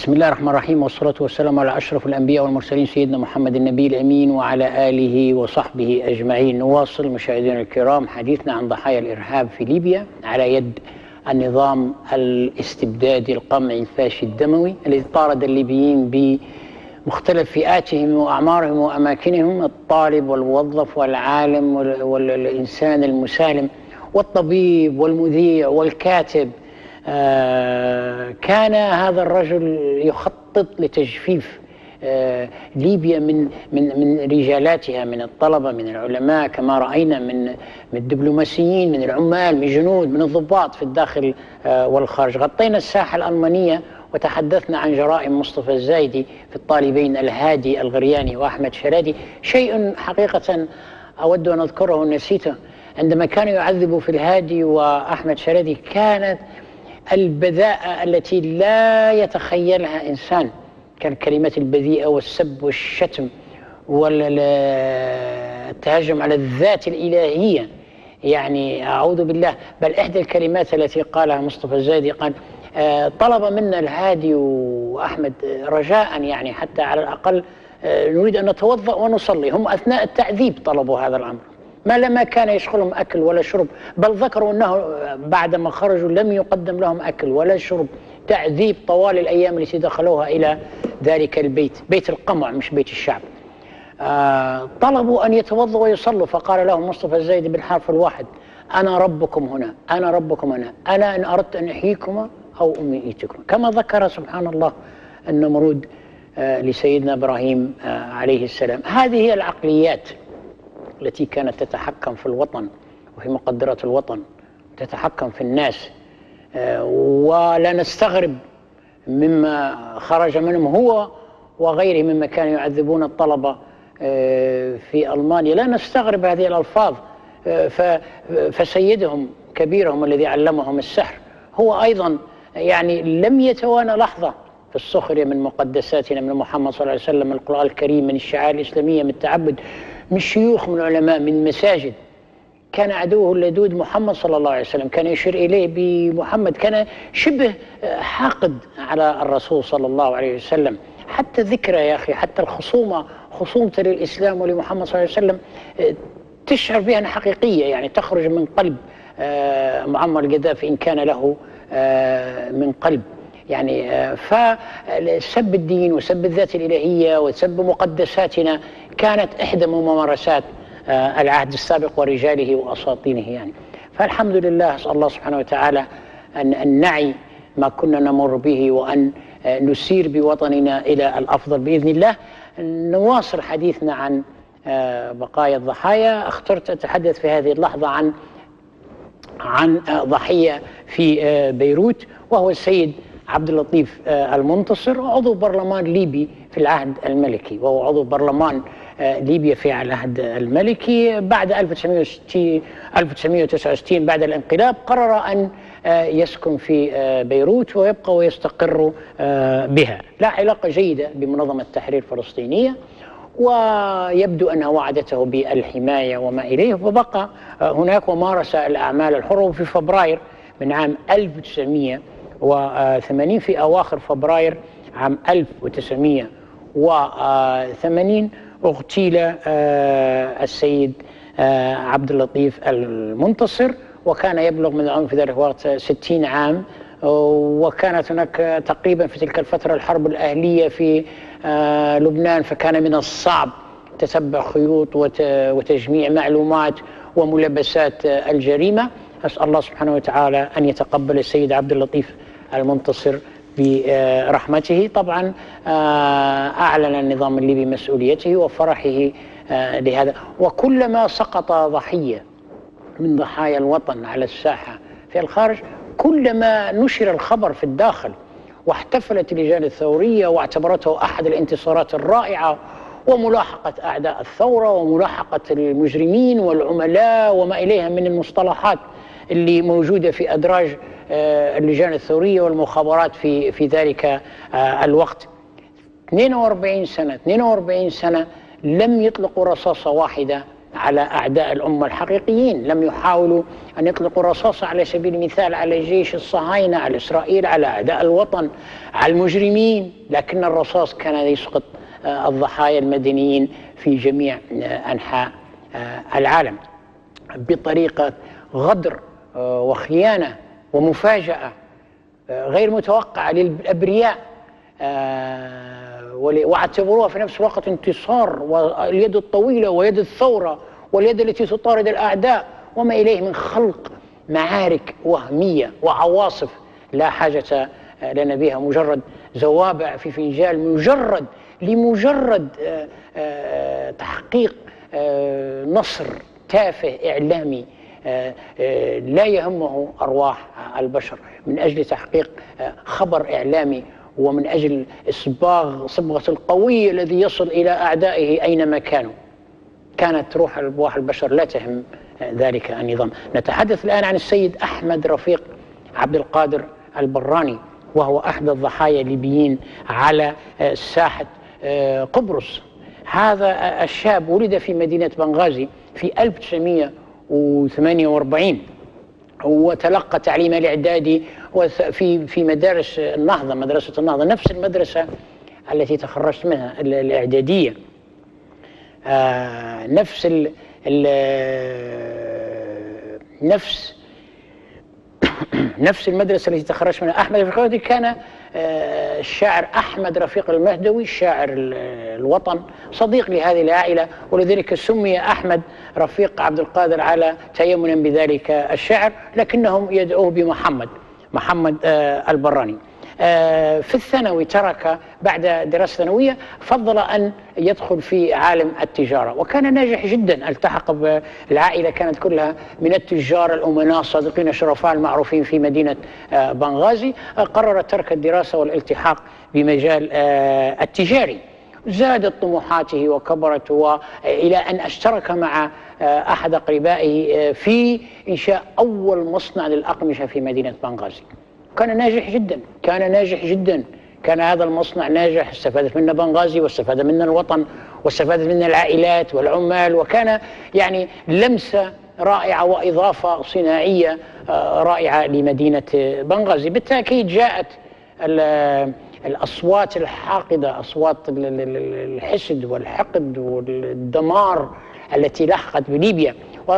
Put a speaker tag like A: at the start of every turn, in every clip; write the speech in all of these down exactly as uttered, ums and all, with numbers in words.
A: بسم الله الرحمن الرحيم، والصلاة والسلام على أشرف الأنبياء والمرسلين سيدنا محمد النبي الأمين وعلى آله وصحبه أجمعين. نواصل مشاهدينا الكرام حديثنا عن ضحايا الإرهاب في ليبيا على يد النظام الاستبدادي القمعي الفاشي الدموي الذي طارد الليبيين بمختلف فئاتهم وأعمارهم وأماكنهم، الطالب والموظف والعالم والإنسان المسالم والطبيب والمذيع والكاتب. آه كان هذا الرجل يخطط لتجفيف آه ليبيا من من من رجالاتها، من الطلبه، من العلماء كما راينا، من من الدبلوماسيين، من العمال، من الجنود، من الضباط في الداخل آه والخارج. غطينا الساحه الالمانيه وتحدثنا عن جرائم مصطفى الزايدي في الطالبين الهادي الغرياني واحمد شرادي. شيء حقيقه اود ان اذكره نسيته، عندما كانوا يعذبوا في الهادي واحمد شرادي كانت البذاءة التي لا يتخيلها إنسان، كالكلمات البذيئة والسب والشتم والتهجم على الذات الإلهية، يعني أعوذ بالله. بل إحدى الكلمات التي قالها مصطفى الزايدي قال آه طلب منا الهادي وأحمد رجاء، يعني حتى على الأقل آه نريد أن نتوضأ ونصلي. هم أثناء التعذيب طلبوا هذا الأمر، ما لما كان يشغلهم أكل ولا شرب، بل ذكروا أنه بعدما خرجوا لم يقدم لهم أكل ولا شرب، تعذيب طوال الأيام التي دخلوها إلى ذلك البيت، بيت القمع مش بيت الشعب. آه طلبوا أن يتوضوا ويصلوا، فقال لهم مصطفى الزايدي بالحرف الواحد: أنا ربكم هنا، أنا ربكم هنا، أنا إن أردت أن أحييكما أو أميتكما، كما ذكر سبحان الله النمرود آه لسيدنا إبراهيم آه عليه السلام. هذه هي العقليات التي كانت تتحكم في الوطن وفي مقدرات الوطن، تتحكم في الناس. آه ولا نستغرب مما خرج منهم هو وغيره مما كانوا يعذبون الطلبة آه في ألمانيا. لا نستغرب هذه الألفاظ. آه فسيدهم كبيرهم الذي علمهم السحر هو أيضا يعني لم يتوانى لحظة في السخرية من مقدساتنا، من محمد صلى الله عليه وسلم، من القرآن الكريم، من الشعائر الإسلامية، من التعبد، من الشيوخ، من العلماء، من المساجد. كان عدوه اللدود محمد صلى الله عليه وسلم، كان يشير إليه بمحمد، كان شبه حاقد على الرسول صلى الله عليه وسلم. حتى ذكرى يا أخي، حتى الخصومة، خصومته للإسلام ولمحمد صلى الله عليه وسلم تشعر بها أنها حقيقية، يعني تخرج من قلب معمر القذافي إن كان له من قلب. يعني فسب الدين وسب الذات الإلهية وسب مقدساتنا كانت إحدى ممارسات العهد السابق ورجاله وأساطينه يعني. فالحمد لله، أسأل الله سبحانه وتعالى أن نعي ما كنا نمر به وأن نسير بوطننا إلى الأفضل بإذن الله. نواصل حديثنا عن بقايا الضحايا. اخترت أتحدث في هذه اللحظة عن عن ضحية في بيروت، وهو السيد عبد اللطيف المنتصر، عضو برلمان ليبي في العهد الملكي، وهو عضو برلمان ليبيا في العهد الملكي. بعد ألف وتسعمئة وتسعة وستين بعد الانقلاب قرر أن يسكن في بيروت ويبقى ويستقر بها. لا علاقة جيدة بمنظمة التحرير الفلسطينية، ويبدو أنها وعدته بالحماية وما إليه، وبقى هناك ومارس الأعمال الحرة. وفي فبراير من عام ألف وتسعمئة وثمانين، في أواخر فبراير عام ألف وتسعمئة وثمانين، اغتيل السيد عبد اللطيف المنتصر، وكان يبلغ من العمر في ذلك الوقت ستين عام. وكانت هناك تقريبا في تلك الفترة الحرب الأهلية في لبنان، فكان من الصعب تتبع خيوط وتجميع معلومات وملابسات الجريمة. أسأل الله سبحانه وتعالى أن يتقبل السيد عبد اللطيف المنتصر برحمته. طبعا أعلن النظام الليبي مسؤوليته وفرحه لهذا، وكلما سقط ضحية من ضحايا الوطن على الساحة في الخارج كلما نشر الخبر في الداخل، واحتفلت اللجان الثورية واعتبرته أحد الانتصارات الرائعة، وملاحقة أعداء الثورة وملاحقة المجرمين والعملاء وما إليها من المصطلحات اللي موجودة في أدراج اللجان الثورية والمخابرات في في ذلك الوقت. اثنين وأربعين سنة اثنين وأربعين سنة لم يطلقوا رصاصة واحدة على أعداء الأمة الحقيقيين، لم يحاولوا أن يطلقوا الرصاص على سبيل المثال على جيش الصهاينة، على إسرائيل، على أعداء الوطن، على المجرمين، لكن الرصاص كان يسقط الضحايا المدنيين في جميع أنحاء العالم بطريقة غدر وخيانة ومفاجأة غير متوقعة للأبرياء، واعتبروها في نفس الوقت انتصار، واليد الطويلة ويد الثورة واليد التي تطارد الأعداء وما إليه من خلق معارك وهمية وعواصف لا حاجة لنا بها، مجرد زوابع في فنجال، مجرد لمجرد تحقيق نصر تافه إعلامي لا يهمه أرواح البشر، من أجل تحقيق خبر إعلامي ومن أجل إصباغ صبغة القوي الذي يصل إلى أعدائه أينما كانوا. كانت روح أرواح البشر لا تهم ذلك النظام. نتحدث الآن عن السيد أحمد رفيق عبد القادر البراني، وهو أحد الضحايا الليبيين على ساحة قبرص. هذا الشاب ولد في مدينة بنغازي في ألف وتسعمئة وثمانية وأربعين، وتلقى تعليمه الإعدادي في في مدارس النهضة، مدرسة النهضة، نفس المدرسة التي تخرجت منها الإعدادية، آه نفس ال ال نفس نفس المدرسة التي تخرجت منها أحمد رفيق. كان الشاعر أحمد رفيق المهدوي شاعر الوطن صديق لهذه العائلة، ولذلك سمي أحمد رفيق عبد القادر على تيمنا بذلك الشعر، لكنهم يدعوه بمحمد محمد البراني. في الثانوي ترك بعد دراسة ثانوية، فضل أن يدخل في عالم التجارة وكان ناجح جدا. التحق بالعائلة كانت كلها من التجار الأمناء الصادقين الشرفاء المعروفين في مدينة بنغازي. قرر ترك الدراسة والالتحاق بمجال التجاري، زادت طموحاته وكبرت، وإلى أن اشترك مع أحد أقربائه في إنشاء أول مصنع للأقمشة في مدينة بنغازي. كان ناجح جدا، كان ناجح جدا كان هذا المصنع ناجح، استفادت منه بنغازي واستفاد منه الوطن واستفادت منه العائلات والعمال، وكان يعني لمسة رائعة وإضافة صناعية رائعة لمدينة بنغازي. بالتأكيد جاءت الأصوات الحاقدة، أصوات الحسد والحقد والدمار التي لحقت بليبيا،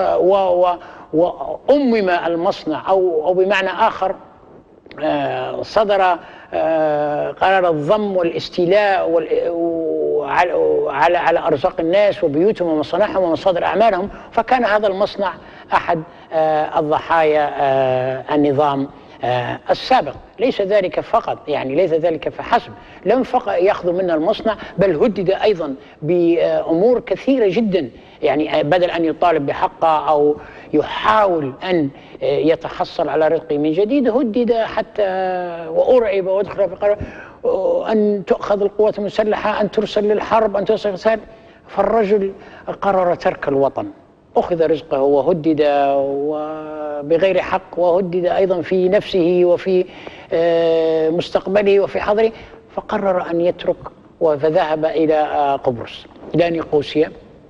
A: وأمم المصنع، أو أو بمعنى آخر صدر قرار الضم والاستيلاء على على أرزاق الناس وبيوتهم ومصانعهم ومصادر أعمالهم، فكان هذا المصنع أحد الضحايا النظام السابق. ليس ذلك فقط، يعني ليس ذلك فحسب، لم فقط يأخذوا منا المصنع، بل هدد أيضا بأمور كثيرة جدا، يعني بدل أن يطالب بحقه أو يحاول أن يتحصل على رزقه من جديد، هدد حتى وأرعب وادخل في قرار أن تؤخذ القوات المسلحة، أن ترسل للحرب، أن ترسل. فالرجل قرر ترك الوطن، أخذ رزقه وهدد وبغير حق، وهدد أيضا في نفسه وفي مستقبله وفي حضره، فقرر أن يترك فذهب إلى قبرص، إلى نيقوسيا،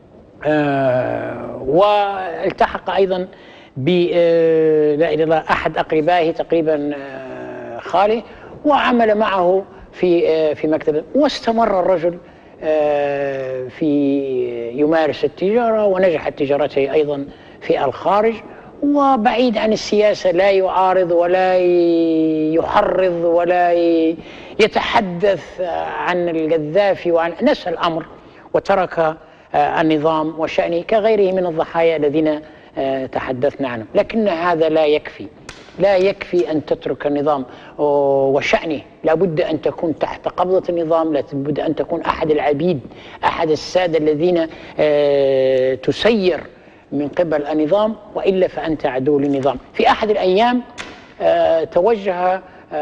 A: والتحق أيضا ب لا إله إلا الله أحد أقربائه تقريبا خاله، وعمل معه في في مكتبه، واستمر الرجل في يمارس التجارة، ونجحت تجارته أيضا في الخارج، وبعيد عن السياسة، لا يعارض ولا يحرض ولا يتحدث عن القذافي وعن نسى الأمر، وترك النظام وشأنه كغيره من الضحايا الذين تحدثنا عنهم. لكن هذا لا يكفي، لا يكفي أن تترك النظام وشأنه، لابد أن تكون تحت قبضة النظام، لابد أن تكون أحد العبيد، أحد السادة الذين تسير من قبل النظام، وإلا فأنت عدو للنظام. في أحد الأيام توجه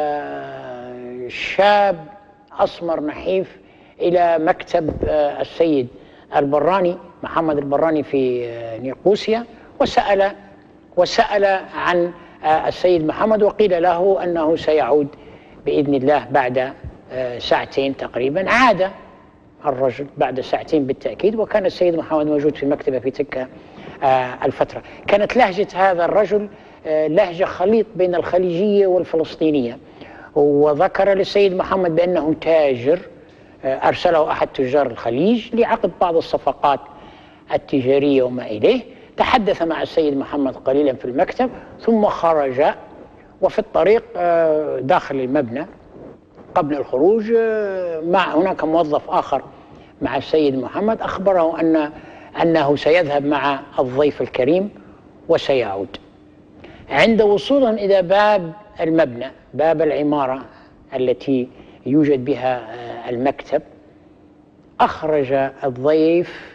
A: شاب أسمر نحيف إلى مكتب السيد البراني محمد البراني في نيقوسيا، وسأل وسأل عن السيد محمد، وقيل له أنه سيعود بإذن الله بعد ساعتين تقريبا. عاد الرجل بعد ساعتين بالتأكيد، وكان السيد محمد موجود في مكتبه في تلك الفترة. كانت لهجة هذا الرجل لهجة خليط بين الخليجية والفلسطينية، وذكر للسيد محمد بأنه تاجر أرسله أحد تجار الخليج لعقد بعض الصفقات التجارية وما إليه. تحدث مع السيد محمد قليلا في المكتب ثم خرج، وفي الطريق داخل المبنى قبل الخروج مع هناك موظف آخر مع السيد محمد أخبره أن أنه سيذهب مع الضيف الكريم وسيعود. عند وصولهم إلى باب المبنى، باب العمارة التي يوجد بها المكتب، أخرج الضيف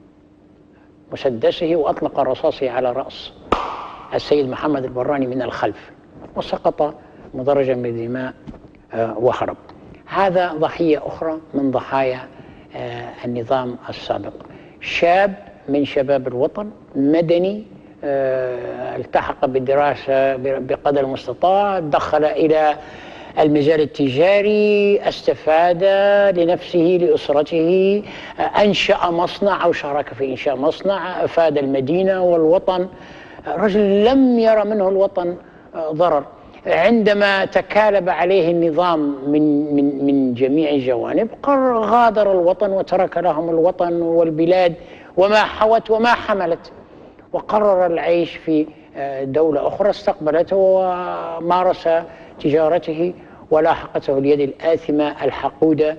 A: مسدسه وأطلق رصاصه على رأس السيد محمد البراني من الخلف، وسقط مدرجا بالدماء وهرب. هذا ضحية أخرى من ضحايا النظام السابق، شاب من شباب الوطن، مدني، التحق بالدراسة بقدر المستطاع، دخل إلى المجال التجاري، استفاد لنفسه لأسرته، أنشأ مصنع أو شارك في إنشاء مصنع، أفاد المدينة والوطن. رجل لم ير منه الوطن ضرر. عندما تكالب عليه النظام من من من جميع الجوانب غادر الوطن وترك لهم الوطن والبلاد وما حوت وما حملت، وقرر العيش في دولة أخرى استقبلته ومارس تجارته، ولاحقته اليد الآثمة الحقودة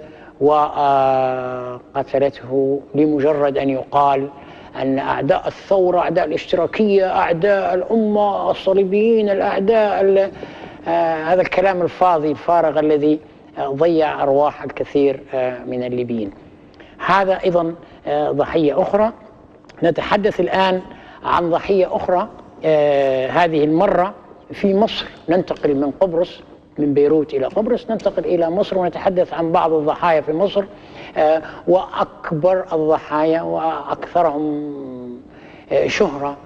A: وقتلته لمجرد أن يقال أن أعداء الثورة، أعداء الاشتراكية، أعداء الأمة، الصليبيين، الأعداء، آه هذا الكلام الفاضي الفارغ الذي آه ضيع أرواح الكثير آه من الليبيين. هذا أيضا آه ضحية أخرى. نتحدث الآن عن ضحية أخرى، آه هذه المرة في مصر. ننتقل من قبرص، من بيروت إلى قبرص، ننتقل إلى مصر ونتحدث عن بعض الضحايا في مصر، آه وأكبر الضحايا وأكثرهم آه شهرة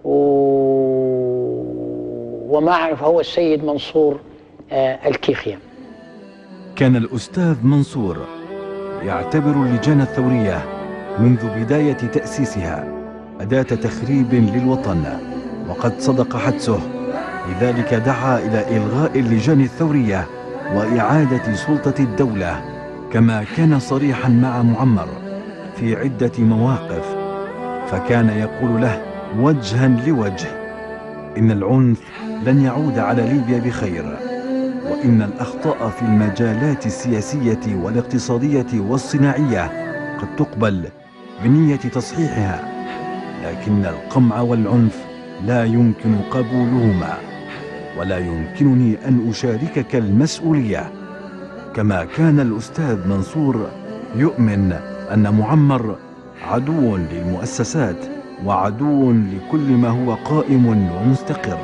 A: وما أعرف هو السيد منصور آه الكيخيا.
B: كان الأستاذ منصور يعتبر اللجان الثورية منذ بداية تأسيسها أداة تخريب للوطن، وقد صدق حدسه، لذلك دعا إلى إلغاء اللجان الثورية وإعادة سلطة الدولة، كما كان صريحا مع معمر في عدة مواقف، فكان يقول له وجها لوجه إن العنف لن يعود على ليبيا بخير، وإن الأخطاء في المجالات السياسية والاقتصادية والصناعية قد تقبل بنية تصحيحها، لكن القمع والعنف لا يمكن قبولهما، ولا يمكنني أن أشاركك المسؤولية. كما كان الأستاذ منصور يؤمن أن معمر عدو للمؤسسات وعدو لكل ما هو قائم ومستقر.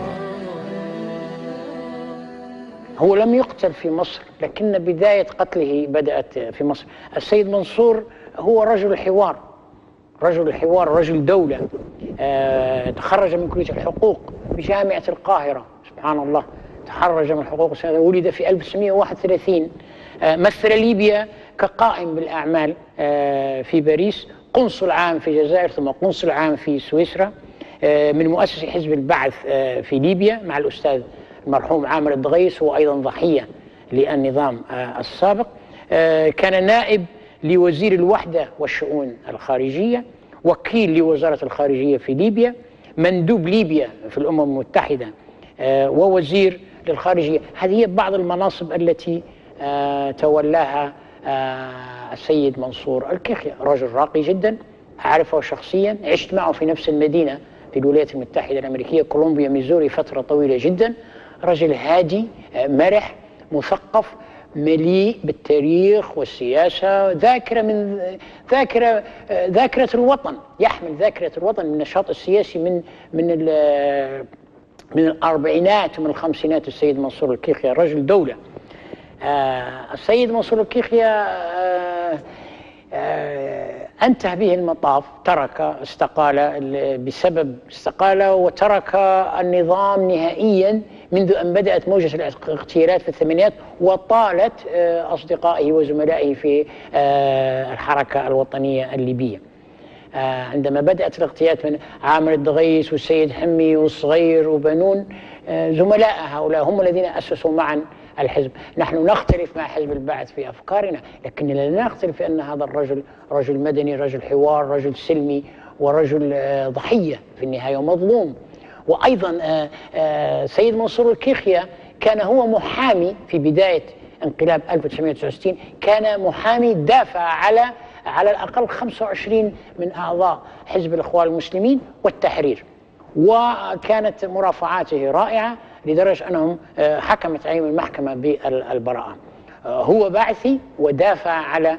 A: هو لم يقتل في مصر، لكن بداية قتله بدأت في مصر. السيد منصور هو رجل حوار، رجل الحوار، رجل دولة، آه تخرج من كلية الحقوق بجامعة القاهرة، سبحان الله، تخرج من الحقوق، ولد في ألف وتسعمئة وواحد وثلاثين، آه مثل ليبيا كقائم بالأعمال آه في باريس، قنصل عام في الجزائر، ثم قنصل عام في سويسرا، آه من مؤسسي حزب البعث آه في ليبيا مع الأستاذ المرحوم عامر الدغيس، هو أيضا ضحية للنظام آه السابق. آه كان نائب لوزير الوحدة والشؤون الخارجية، وكيل لوزارة الخارجية في ليبيا، مندوب ليبيا في الأمم المتحدة، آه ووزير للخارجية. هذه هي بعض المناصب التي آه تولاها آه السيد منصور الكيخيا. رجل راقي جدا، أعرفه شخصيا، عشت معه في نفس المدينة في الولايات المتحدة الأمريكية، كولومبيا ميزوري، فترة طويلة جدا. رجل هادي، آه مرح، مثقف، مليء بالتاريخ والسياسة، ذاكرة من ذاكرة ذاكرة الوطن، يحمل ذاكرة الوطن من النشاط السياسي من من من الأربعينات ومن الخمسينات. السيد منصور الكيخيا رجل دولة. آه السيد منصور الكيخيا آه آه انتهى به المطاف، ترك استقال بسبب استقاله وترك النظام نهائيا منذ أن بدأت موجة الاغتيالات في الثمانينات، وطالت أصدقائه وزملائه في الحركة الوطنية الليبية. عندما بدأت الاغتيالات من عامر الدغيس والسيد حمي والصغير وبنون، زملاء هؤلاء هم الذين أسسوا معا الحزب. نحن نختلف مع حزب البعث في أفكارنا، لكننا لا نختلف في أن هذا الرجل رجل مدني، رجل حوار، رجل سلمي، ورجل ضحية في النهاية ومظلوم. وأيضا سيد منصور الكيخيا كان هو محامي في بداية انقلاب ألف وتسعمائة وتسعة وستين، كان محامي دافع على على الأقل خمسة وعشرين من أعضاء حزب الإخوان المسلمين والتحرير، وكانت مرافعاته رائعة لدرجة أنهم حكمت عليهم المحكمة بالبراءة. هو بعثي ودافع على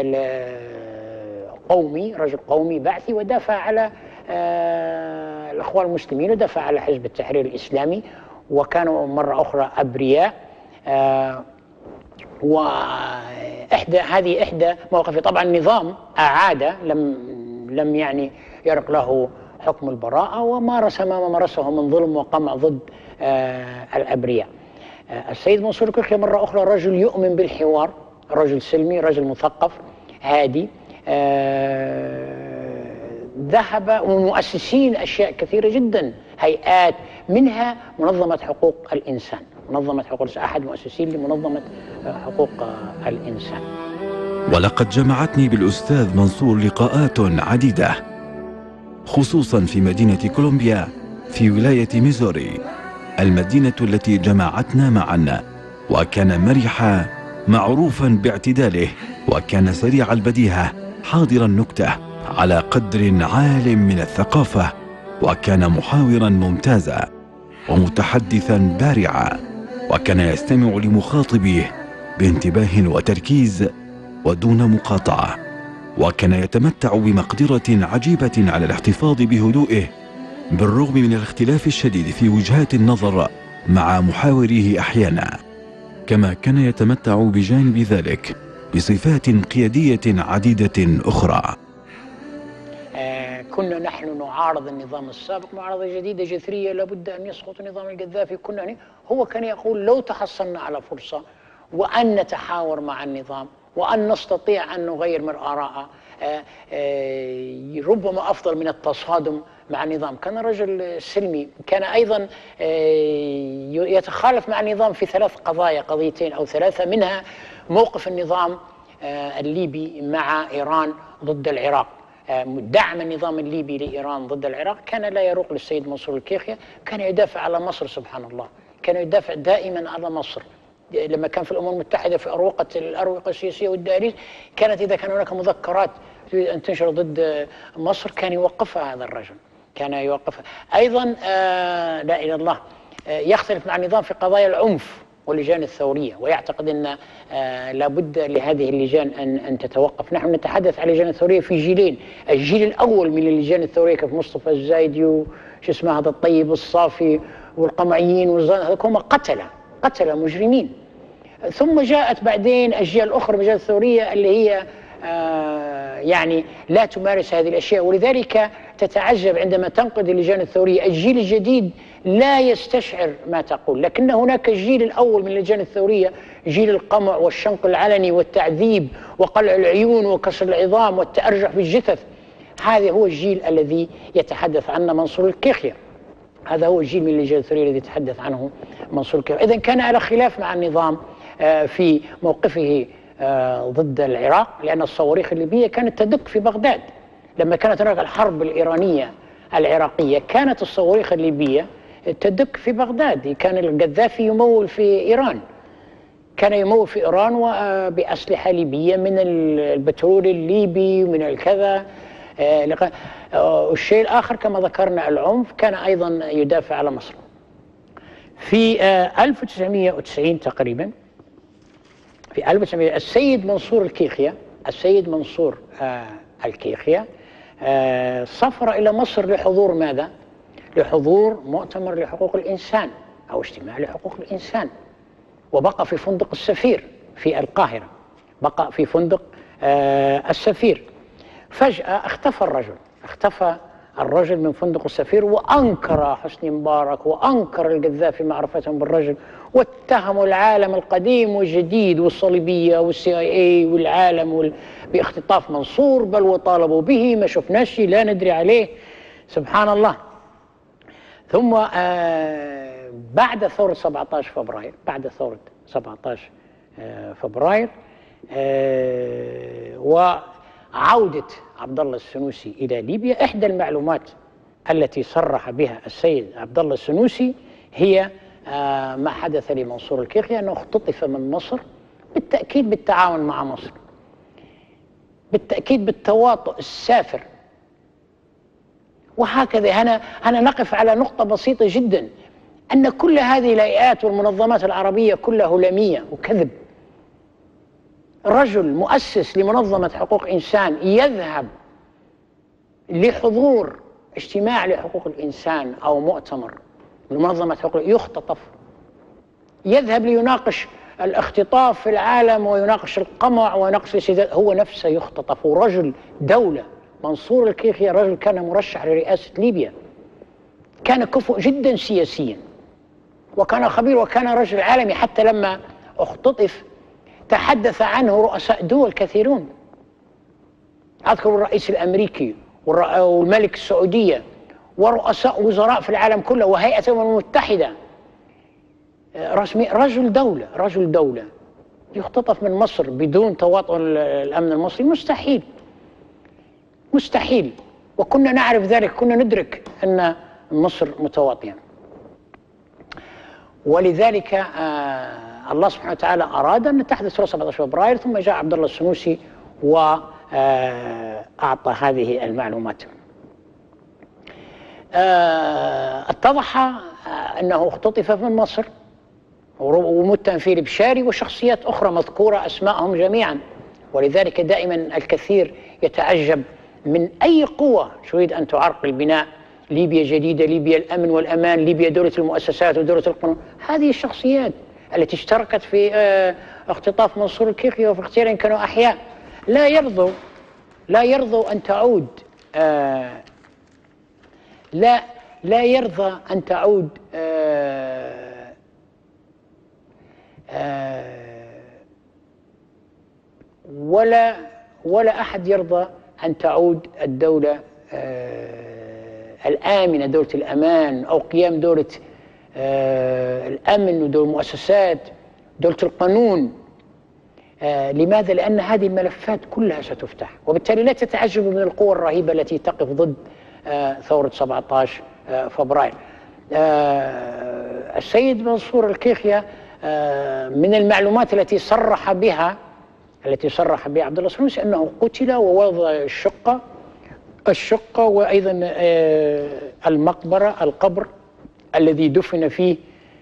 A: قومي، رجل قومي بعثي، ودافع على الإخوان المسلمين، ودافع على حزب التحرير الإسلامي، وكانوا مرة أخرى أبرياء. وإحدى هذه إحدى مواقفه. طبعا النظام أعاد، لم لم يعني يرق له حكم البراءة، ومارس ما مارسه من ظلم وقمع ضد الأبرياء. السيد منصور الكيخيا مرة أخرى رجل يؤمن بالحوار، رجل سلمي، رجل مثقف هادي، ذهب ومن مؤسسين أشياء كثيرة جدا، هيئات، منها منظمة حقوق الإنسان. منظمة حقوق الإنسان أحد مؤسسين لمنظمة حقوق الإنسان.
B: ولقد جمعتني بالأستاذ منصور لقاءات عديدة، خصوصا في مدينة كولومبيا في ولاية ميزوري، المدينة التي جمعتنا معا. وكان مرحا، معروفا باعتداله، وكان سريع البديهة، حاضر النكتة، على قدر عال من الثقافة، وكان محاورا ممتازا ومتحدثا بارعا، وكان يستمع لمخاطبيه بانتباه وتركيز ودون مقاطعة، وكان يتمتع بمقدرة عجيبة على الاحتفاظ بهدوئه بالرغم من الاختلاف الشديد في وجهات النظر مع محاوريه أحيانا. كما كان يتمتع بجانب ذلك بصفات قيادية عديدة أخرى.
A: آه كنا نحن نعارض النظام السابق معارضة جديدة جذرية، لابد أن يسقط نظام القذافي. كنا هو كان يقول لو تحصلنا على فرصة وأن نتحاور مع النظام وأن نستطيع أن نغير من آراءه، آه آه ربما أفضل من التصادم مع النظام. كان رجل سلمي، كان أيضا يتخالف مع النظام في ثلاث قضايا، قضيتين أو ثلاثة، منها موقف النظام الليبي مع إيران ضد العراق. دعم النظام الليبي لإيران ضد العراق كان لا يروق للسيد منصور الكيخيا، كان يدافع على مصر. سبحان الله، كان يدافع دائما على مصر. لما كان في الأمم المتحدة في أروقة الأروقة السياسية والدهاليز، كانت إذا كان هناك مذكرات تريد أن تنشر ضد مصر كان يوقفها هذا الرجل، كان يوقفها. أيضا آه لا إله إلا الله، آه يختلف مع النظام في قضايا العنف واللجان الثورية، ويعتقد أن آه لابد لهذه اللجان أن أن تتوقف. نحن نتحدث عن اللجان الثورية في جيلين. الجيل الأول من اللجان الثورية كيف مصطفى الزايدي وش اسمه هذا الطيب الصافي والقمعيين والزان، هم قتلة قتلة مجرمين. ثم جاءت بعدين أجيال أخرى من اللجان الثورية اللي هي آه يعني لا تمارس هذه الأشياء، ولذلك تتعجب عندما تنقد اللجان الثورية. الجيل الجديد لا يستشعر ما تقول، لكن هناك الجيل الأول من اللجان الثورية، جيل القمع والشنق العلني والتعذيب وقلع العيون وكسر العظام والتأرجح في الجثث. هذا هو الجيل الذي يتحدث عنه منصور الكيخيا، هذا هو الجيل من اللجان الثورية الذي يتحدث عنه منصور الكيخيا. إذن كان على خلاف مع النظام في موقفه ضد العراق، لأن الصواريخ الليبية كانت تدق في بغداد. لما كانت هناك الحرب الإيرانية العراقية كانت الصواريخ الليبية تدق في بغداد. كان القذافي يمول في إيران، كان يمول في إيران بأسلحة ليبية من البترول الليبي ومن الكذا. والشيء الآخر كما ذكرنا العنف، كان أيضا يدافع على مصر. في ألف وتسعمائة وتسعين تقريبا، في ألف وتسعمائة السيد منصور الكيخيا السيد منصور آه الكيخيا آه سافر إلى مصر لحضور ماذا؟ لحضور مؤتمر لحقوق الإنسان أو اجتماع لحقوق الإنسان، وبقى في فندق السفير في القاهرة، بقى في فندق آه السفير. فجأة اختفى الرجل، اختفى الرجل من فندق السفير، وأنكر حسني مبارك وأنكر القذافي معرفتهم بالرجل، واتهموا العالم القديم والجديد والصليبية والسي اي اي والعالم وال... باختطاف منصور، بل وطالبوا به، ما شفناش شيء، لا ندري عليه، سبحان الله. ثم آه بعد ثورة سبعة عشر فبراير، بعد ثورة سبعة عشر آه فبراير آه وعودة عبد الله السنوسي إلى ليبيا، إحدى المعلومات التي صرح بها السيد عبد الله السنوسي هي آه ما حدث لمنصور الكيخي، أنه اختطف من مصر، بالتأكيد بالتعاون مع مصر، بالتأكيد بالتواطؤ السافر. وهكذا هنا هنا نقف على نقطة بسيطة جدا، أن كل هذه الهيئات والمنظمات العربية كلها هلامية وكذب. رجل مؤسس لمنظمة حقوق إنسان يذهب لحضور اجتماع لحقوق الإنسان أو مؤتمر لمنظمة حقوق، يختطف، يذهب ليناقش الاختطاف في العالم ويناقش القمع ويناقش الاستبداد، هو نفسه يختطف. ورجل دولة منصور الكيخي رجل كان مرشح لرئاسة ليبيا، كان كفؤ جدا سياسيا وكان خبير وكان رجل عالمي، حتى لما اختطف تحدث عنه رؤساء دول كثيرون، أذكر الرئيس الأمريكي والملك السعودية ورؤساء وزراء في العالم كله وهيئة الأمم المتحدة. رسمي رجل دولة، رجل دولة يختطف من مصر بدون تواطؤ الأمن المصري، مستحيل مستحيل. وكنا نعرف ذلك، كنا ندرك أن مصر متواطئة. ولذلك آه الله سبحانه وتعالى أراد أن تحدث ثورة سبعة عشر فبراير، ثم جاء عبد الله السنوسي وأعطى هذه المعلومات. آه اتضح أنه اختطف من مصر ومتهم فيه البشاري وشخصيات أخرى مذكورة أسماءهم جميعا. ولذلك دائما الكثير يتعجب من أي قوة تريد أن تعرقل بناء ليبيا جديدة، ليبيا الأمن والأمان، ليبيا دولة المؤسسات ودولة القانون. هذه الشخصيات التي اشتركت في اختطاف منصور الكيخي وفي اغتيالهم كانوا أحياء، لا يرضوا لا يرضوا أن تعود آه لا لا يرضى أن تعود آه آه ولا ولا أحد يرضى أن تعود الدولة آه الآمنة، دولة الأمان، أو قيام دولة آه الأمن ودولة المؤسسات، دولة القانون. آه لماذا؟ لأن هذه الملفات كلها ستفتح، وبالتالي لا تتعجبوا من القوى الرهيبة التي تقف ضد آه ثورة سبعة عشر آه فبراير. آه السيد منصور الكيخي آه من المعلومات التي صرح بها التي صرح بها عبد الله السنوسي أنه قتل ووضع الشقة الشقة وأيضا آه المقبرة، القبر الذي دفن فيه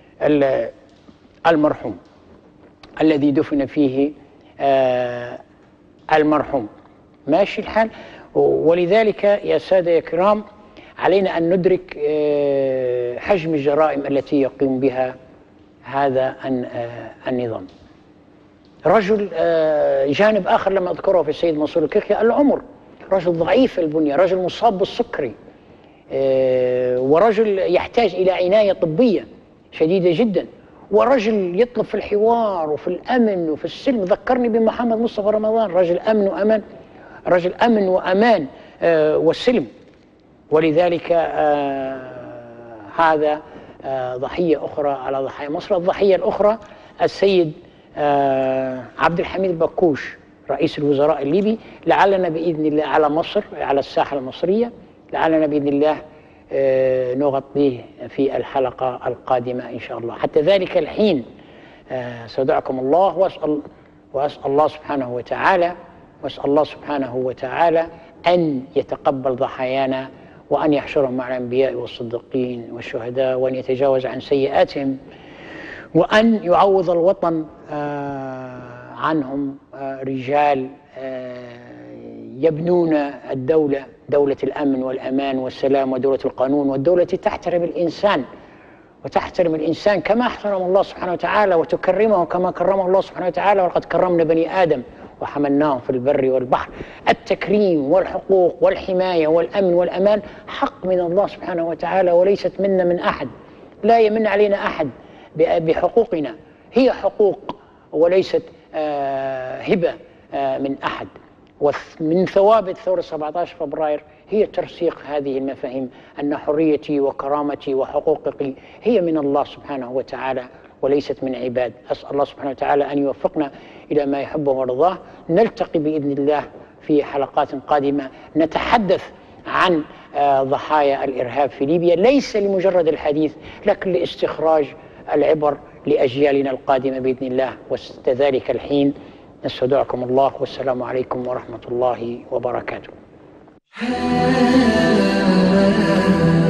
A: المرحوم الذي دفن فيه آه المرحوم. ماشي الحال. ولذلك يا سادة يا كرام، علينا أن ندرك آه حجم الجرائم التي يقوم بها هذا آه النظام. رجل آه جانب آخر لما أذكره في السيد منصور الكيخي، العمر، رجل ضعيف البنية، رجل مصاب بالسكري، آه ورجل يحتاج إلى عناية طبية شديدة جدا، ورجل يطلب في الحوار وفي الأمن وفي السلم. ذكرني بمحمد مصطفى رمضان، رجل أمن وأمان، رجل أمن وأمان آه والسلم. ولذلك آه هذا آه ضحية أخرى على ضحايا مصر. الضحية الأخرى السيد آه عبد الحميد بكوش رئيس الوزراء الليبي. لعلنا بإذن الله على مصر، على الساحة المصرية، لعلنا بإذن الله آه نغطيه في الحلقة القادمة إن شاء الله. حتى ذلك الحين آه سأدعكم الله، وأسأل, وأسأل الله سبحانه وتعالى وأسأل الله سبحانه وتعالى أن يتقبل ضحايانا، وأن يحشرهم مع الأنبياء والصديقين والشهداء، وأن يتجاوز عن سيئاتهم، وأن يعوض الوطن آه عنهم آه رجال آه يبنون الدولة، دولة الأمن والأمان والسلام ودولة القانون، والدولة تحترم الإنسان وتحترم الإنسان كما احترم الله سبحانه وتعالى، وتكرمه كما كرمه الله سبحانه وتعالى. ولقد كرمنا بني آدم وحملناهم في البر والبحر. التكريم والحقوق والحماية والأمن والأمان حق من الله سبحانه وتعالى، وليست منا من أحد. لا يمن علينا أحد بحقوقنا، هي حقوق وليست هبة من أحد. ومن ثوابت ثورة سبعة عشر فبراير هي ترسيخ هذه المفاهيم، أن حريتي وكرامتي وحقوقي هي من الله سبحانه وتعالى وليست من عباد. أسأل الله سبحانه وتعالى أن يوفقنا إلى ما يحبه ويرضاه. نلتقي بإذن الله في حلقات قادمة نتحدث عن ضحايا الإرهاب في ليبيا، ليس لمجرد الحديث لكن لاستخراج العبر لأجيالنا القادمة بإذن الله. وذلك الحين نستودعكم الله، والسلام عليكم ورحمة الله وبركاته.